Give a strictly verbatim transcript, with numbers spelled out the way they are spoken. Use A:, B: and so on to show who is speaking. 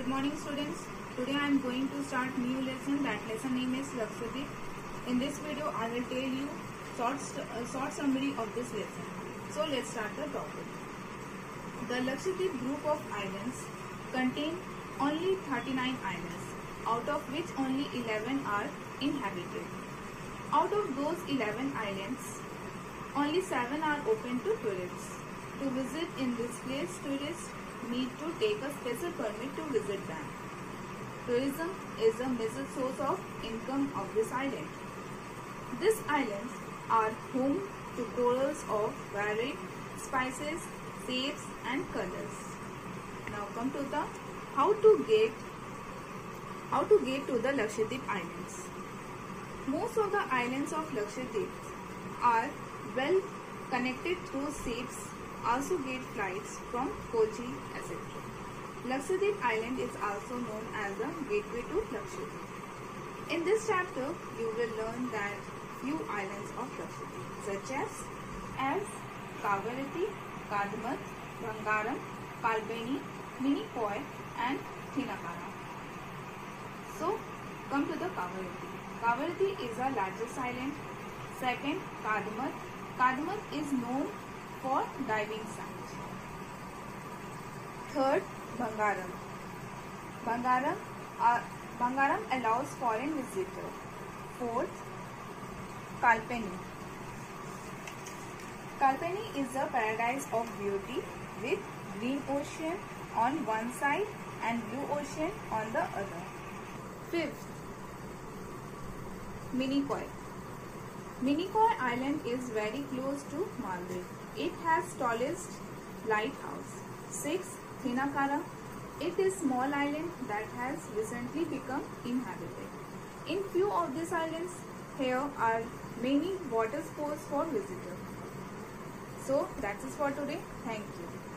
A: Good morning students. Today I am going to start new lesson. That lesson name is Lakshadweep. In this video I will tell you short, uh, short summary of this lesson. So let's start the topic. The Lakshadweep group of islands contain only thirty-nine islands, out of which only eleven are inhabited. Out of those eleven islands, only seven are open to tourists. To visit in this place, tourists need to take a special permit to visit them. Tourism is a major source of income of this island. These islands are home to crores of varied spices, shapes and colors. Now come to the how to get how to get to the Lakshadweep Islands. Most of the islands of Lakshadweep are well connected through ships, also get flights from Kochi, et cetera. Lakshadweep Island is also known as the gateway to Lakshadweep. In this chapter, you will learn that few islands of Lakshadweep, such as as Kavaratti, Kadamath, Bhangaram, Kalpeni, Minicoy, and Thinakara. So, come to the Kavaratti. Kavaratti is the largest island. Second, Kadamath. Kadamath is known for diving site. Third, Bhangaram. Bhangaram, uh, Bhangaram allows foreign visitors. Fourth, Kalpeni. Kalpeni is a paradise of beauty with green ocean on one side and blue ocean on the other. Fifth, Minicoy. Minicoy Island is very close to Maldives. It has tallest lighthouse. Sixth, Thinakara. It is small island that has recently become inhabited. In few of these islands, here are many water sports for visitors. So that's it for today. Thank you.